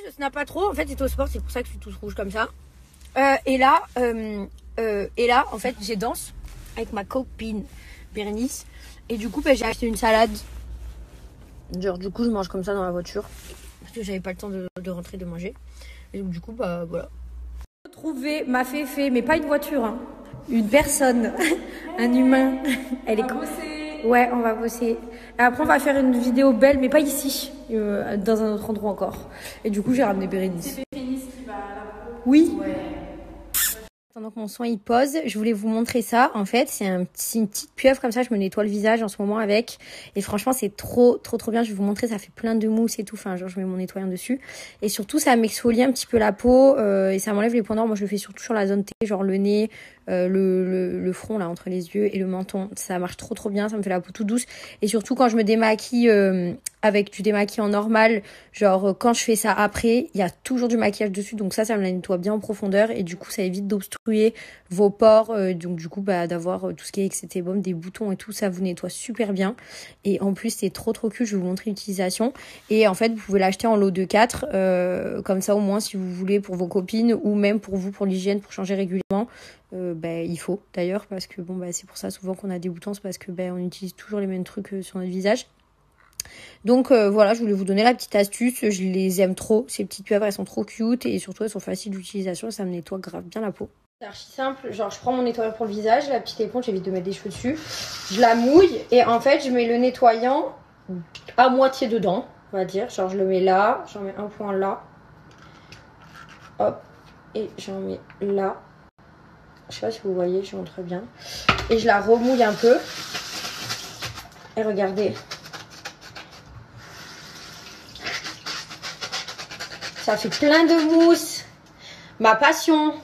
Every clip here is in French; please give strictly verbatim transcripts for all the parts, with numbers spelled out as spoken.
je snap pas trop. En fait, c'est au sport, c'est pour ça que je suis toute rouge comme ça. Euh, et là, euh, euh, et là, en fait, j'ai danse avec ma copine Bérénice. Et du coup, bah, j'ai acheté une salade. Genre, du coup, je mange comme ça dans la voiture. Parce que j'avais pas le temps de, de rentrer de manger. Et donc, du coup, bah voilà. Trouver ma féfé, mais pas une voiture, hein. Une personne, un humain. Elle est cool. Ouais, on va bosser. Et après, on va faire une vidéo belle, mais pas ici, euh, dans un autre endroit encore. Et du coup, j'ai ramené Bérénice. C'est Bérénice qui va là-bas. Oui. Ouais. Pendant que mon soin il pose, je voulais vous montrer ça. En fait, c'est un petit, une petite pieuvre comme ça. Je me nettoie le visage en ce moment avec. Et franchement, c'est trop, trop, trop bien. Je vais vous montrer. Ça fait plein de mousse et tout. Enfin, genre, je mets mon nettoyant dessus. Et surtout, ça m'exfolie un petit peu la peau euh, et ça m'enlève les points noirs. Moi, je le fais surtout sur la zone T, genre le nez, euh, le, le, le front là entre les yeux et le menton. Ça marche trop, trop bien. Ça me fait la peau toute douce. Et surtout, quand je me démaquille euh, avec du démaquillant normal, genre quand je fais ça après, il y a toujours du maquillage dessus. Donc ça, ça me la nettoie bien en profondeur et du coup, ça évite d'obstruer vos pores, euh, donc du coup bah d'avoir euh, tout ce qui est exétébum, des boutons et tout, ça vous nettoie super bien. Et en plus c'est trop trop cool, je vais vous montrer l'utilisation. Et en fait vous pouvez l'acheter en lot de quatre, euh, comme ça au moins si vous voulez pour vos copines ou même pour vous, pour l'hygiène, pour changer régulièrement, euh, bah, il faut d'ailleurs, parce que bon bah c'est pour ça souvent qu'on a des boutons, c'est parce que bah, on utilise toujours les mêmes trucs euh, sur notre visage. Donc euh, voilà, je voulais vous donner la petite astuce, je les aime trop, ces petites pieuvres, elles sont trop cute et surtout elles sont faciles d'utilisation, ça me nettoie grave bien la peau. C'est archi simple, genre je prends mon nettoyant pour le visage, la petite éponge, j'évite de mettre des cheveux dessus, je la mouille et en fait je mets le nettoyant à moitié dedans, on va dire, genre je le mets là, j'en mets un point là, hop, et j'en mets là, je sais pas si vous voyez, je montre bien, et je la remouille un peu, et regardez, ça fait plein de mousse, ma passion.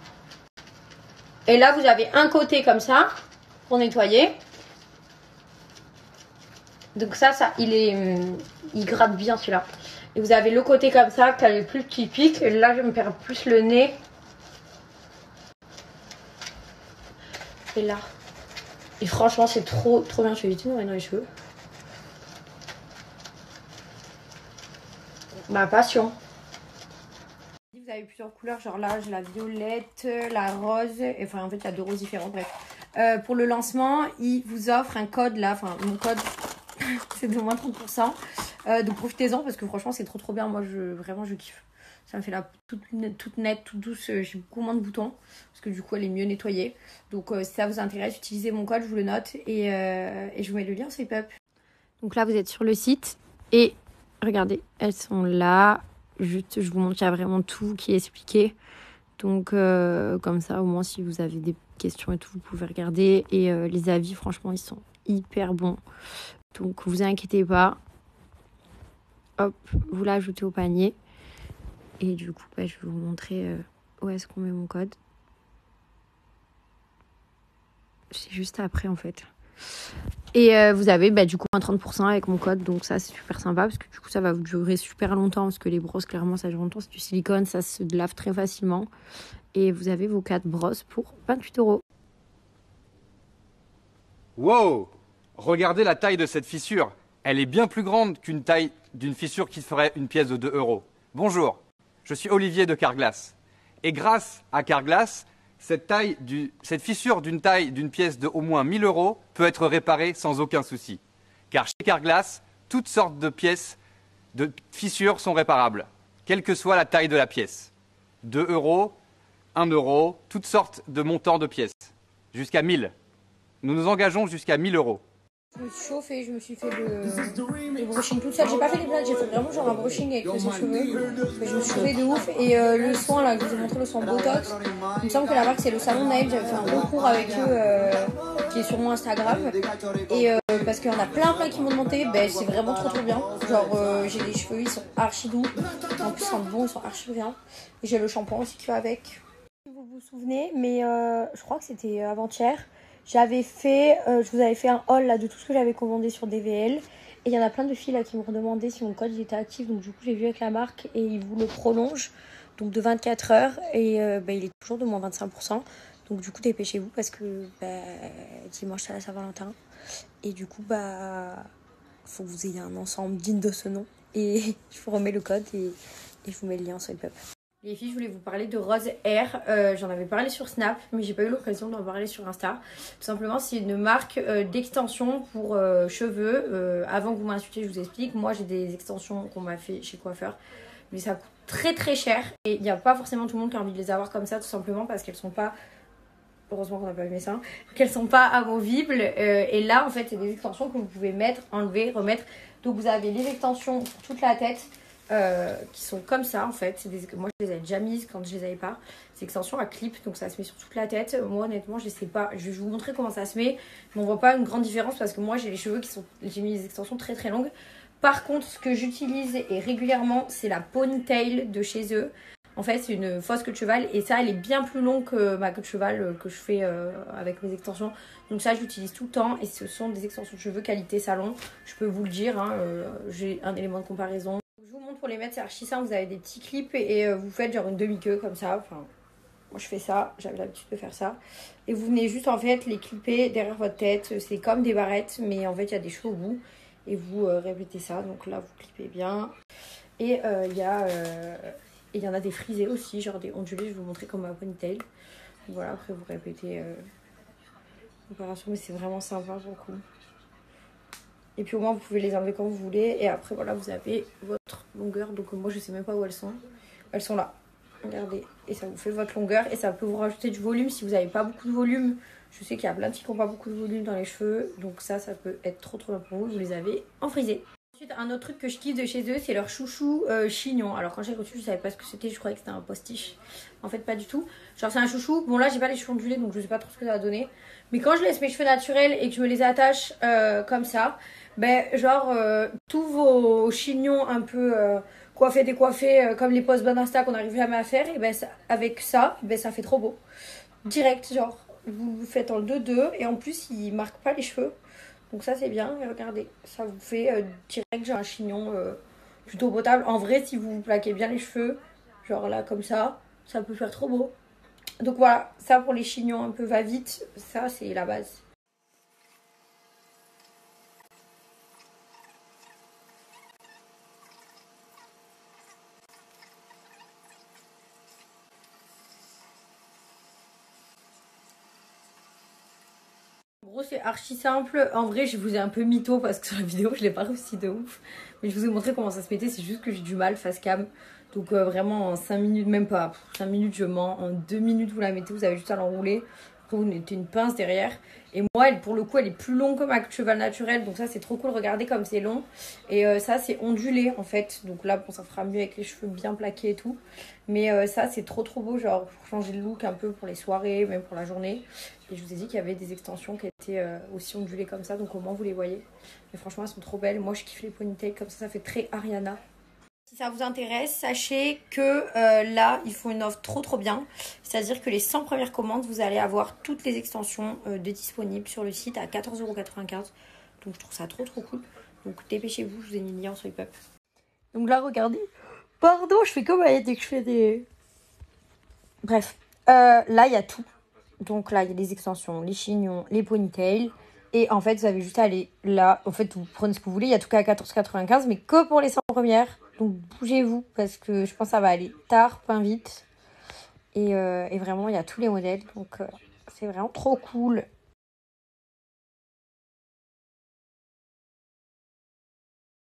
Et là, vous avez un côté comme ça pour nettoyer. Donc ça, ça, il est, il gratte bien celui-là. Et vous avez le côté comme ça, qui est plus typique. Et là, je me perds plus le nez. Et là. Et franchement, c'est trop, trop bien. Je vais éviter de dans les cheveux. Ma passion. Vous avez plusieurs couleurs, genre là j'ai la violette, la rose, et enfin en fait il y a deux roses différentes, bref. Euh, pour le lancement, il vous offre un code là, enfin mon code c'est de moins trente pour cent. Euh, donc profitez-en parce que franchement c'est trop trop bien, moi je vraiment je kiffe. Ça me fait la peau toute, toute nette, toute douce, j'ai beaucoup moins de boutons parce que du coup elle est mieux nettoyée. Donc euh, si ça vous intéresse, utilisez mon code, je vous le note et, euh, et je vous mets le lien sur Swipe Up. Donc là vous êtes sur le site et regardez, elles sont là. Juste, je vous montre qu'il y a vraiment tout qui est expliqué. Donc, euh, comme ça, au moins, si vous avez des questions et tout, vous pouvez regarder. Et euh, les avis, franchement, ils sont hyper bons. Donc, vous inquiétez pas. Hop, vous l'ajoutez au panier. Et du coup, bah, je vais vous montrer euh, où est-ce qu'on met mon code. C'est juste après, en fait. Et euh, vous avez bah, du coup un trente pour cent avec mon code, donc ça c'est super sympa parce que du coup ça va vous durer super longtemps parce que les brosses clairement ça dure longtemps, c'est du silicone, ça se lave très facilement et vous avez vos quatre brosses pour vingt-huit euros. Wow! Regardez la taille de cette fissure, elle est bien plus grande qu'une taille d'une fissure qui ferait une pièce de deux euros. Bonjour, je suis Olivier de Carglass et grâce à Carglass, Cette, taille du, cette fissure d'une taille d'une pièce de au moins mille euros peut être réparée sans aucun souci. Car chez Carglass, toutes sortes de pièces, de fissures sont réparables, quelle que soit la taille de la pièce. deux euros, un euro, toutes sortes de montants de pièces, jusqu'à mille. Nous nous engageons jusqu'à mille euros. Je me suis chauffée, je me suis fait le, le brushing toute seule. J'ai pas fait les blagues, j'ai fait vraiment genre un brushing avec ses cheveux. Mais je me suis chauffée de ouf. Et euh, le soin là, que je vous ai montré, le soin Botox, il me semble que la marque c'est le Salon Nail. J'avais fait un concours avec eux euh, qui est sur mon Instagram. Et euh, parce qu'il y en a plein plein qui m'ont demandé, ben, c'est vraiment trop trop bien. Genre euh, j'ai les cheveux, ils sont archi doux. En plus, ils sentent bon, ils sont archi bien. Et j'ai le shampoing aussi qui va avec. Vous vous souvenez, mais euh, je crois que c'était avant-hier. J'avais fait, euh, je vous avais fait un haul là de tout ce que j'avais commandé sur D V L. Et il y en a plein de filles là qui m'ont demandé si mon code il était actif. Donc du coup j'ai vu avec la marque et ils vous le prolongent. Donc de vingt-quatre heures et euh, bah, il est toujours de moins vingt-cinq pour cent. Donc du coup dépêchez-vous parce que bah, dimanche c'est la Saint-Valentin. Et du coup bah faut que vous ayez un ensemble digne de ce nom. Et je vous remets le code et, et je vous mets le lien sur le pub. Les filles, je voulais vous parler de Rose Air. Euh, J'en avais parlé sur Snap, mais j'ai pas eu l'occasion d'en parler sur Insta. Tout simplement, c'est une marque euh, d'extensions pour euh, cheveux. Euh, avant que vous m'insultiez, je vous explique. Moi, j'ai des extensions qu'on m'a fait chez coiffeur, mais ça coûte très très cher. Et il n'y a pas forcément tout le monde qui a envie de les avoir comme ça, tout simplement parce qu'elles sont pas... Heureusement qu'on n'a pas eu mes seins. Qu'elles sont pas amovibles. Euh, et là, en fait, c'est des extensions que vous pouvez mettre, enlever, remettre. Donc, vous avez les extensions pour toute la tête. Euh, qui sont comme ça en fait, c'est des... moi je les avais déjà mises quand je les avais pas, c'est extension à clip donc ça se met sur toute la tête. Moi honnêtement je sais pas, je vais vous montrer comment ça se met, mais on voit pas une grande différence parce que moi j'ai les cheveux qui sont, j'ai mis des extensions très très longues. Par contre ce que j'utilise et régulièrement c'est la ponytail de chez eux. En fait c'est une fausse queue de cheval et ça elle est bien plus longue que ma queue de cheval que je fais euh, avec mes extensions. Donc ça j'utilise tout le temps et ce sont des extensions de cheveux qualité salon, je peux vous le dire, hein, euh, j'ai un élément de comparaison. Je vous montre pour les mettre, c'est archi simple, vous avez des petits clips et, et euh, vous faites genre une demi-queue comme ça. Enfin, moi je fais ça, j'avais l'habitude de faire ça. Et vous venez juste en fait les clipper derrière votre tête, c'est comme des barrettes mais en fait il y a des cheveux au bout. Et vous euh, répétez ça, donc là vous clippez bien. Et euh, il y a... Euh, et il y en a des frisés aussi, genre des ondulés, je vais vous montrer comme ma ponytail. Voilà, après vous répétez euh, l'opération, mais c'est vraiment sympa pour le coup. Et puis au moins vous pouvez les enlever quand vous voulez. Et après voilà vous avez votre longueur. Donc moi je sais même pas où elles sont. Elles sont là. Regardez. Et ça vous fait votre longueur. Et ça peut vous rajouter du volume si vous n'avez pas beaucoup de volume. Je sais qu'il y a plein de filles qui n'ont pas beaucoup de volume dans les cheveux. Donc ça ça peut être trop trop bien pour vous. Vous les avez en frisé. Ensuite un autre truc que je kiffe de chez eux c'est leur chouchou euh, chignon. Alors quand j'ai reçu je savais pas ce que c'était. Je croyais que c'était un postiche. En fait pas du tout. Genre c'est un chouchou. Bon là j'ai pas les cheveux ondulés donc je sais pas trop ce que ça va donner. Mais quand je laisse mes cheveux naturels et que je me les attache euh, comme ça, ben genre euh, tous vos chignons un peu euh, coiffés, décoiffés, euh, comme les posts bon Insta qu'on n'arrive jamais à faire, et ben ça, avec ça, ben ça fait trop beau. Direct, genre, vous le faites en deux deux et en plus il marque pas les cheveux. Donc ça c'est bien, et regardez, ça vous fait euh, direct genre un chignon euh, plutôt potable. En vrai si vous vous plaquez bien les cheveux, genre là comme ça, ça peut faire trop beau. Donc voilà, ça pour les chignons un peu va-vite, ça c'est la base. En gros c'est archi simple, en vrai je vous ai un peu mytho parce que sur la vidéo je l'ai pas réussi de ouf. Mais je vous ai montré comment ça se mettait, c'est juste que j'ai du mal face cam. Donc euh, vraiment en cinq minutes, même pas, cinq minutes je mens, en deux minutes vous la mettez, vous avez juste à l'enrouler. Après vous mettez une pince derrière. Et moi elle, pour le coup elle est plus longue que ma queue de cheval naturelle, donc ça c'est trop cool, regardez comme c'est long. Et euh, ça c'est ondulé en fait, donc là bon ça fera mieux avec les cheveux bien plaqués et tout. Mais euh, ça c'est trop trop beau, genre pour changer le look un peu pour les soirées, même pour la journée. Et je vous ai dit qu'il y avait des extensions qui étaient euh, aussi ondulées comme ça, donc au moins vous les voyez. Mais franchement elles sont trop belles, moi je kiffe les ponytails comme ça, ça fait très Ariana. Si ça vous intéresse, sachez que euh, là, ils font une offre trop trop bien. C'est-à-dire que les cent premières commandes, vous allez avoir toutes les extensions euh, de disponibles sur le site à quatorze euros quatre-vingt-quinze. Donc je trouve ça trop trop cool. Donc dépêchez-vous, je vous ai mis le lien en swipe up. Donc là, regardez. Pardon, je fais comme dès que je fais des... Bref, euh, là, il y a tout. Donc là, il y a les extensions, les chignons, les ponytails. Et en fait, vous avez juste à aller là. En fait, vous prenez ce que vous voulez. Il y a tout qu'à quatorze euros quatre-vingt-quinze, mais que pour les cent premières. Donc bougez-vous parce que je pense que ça va aller tard, pas vite. Et, euh, et vraiment, il y a tous les modèles. Donc euh, c'est vraiment trop cool.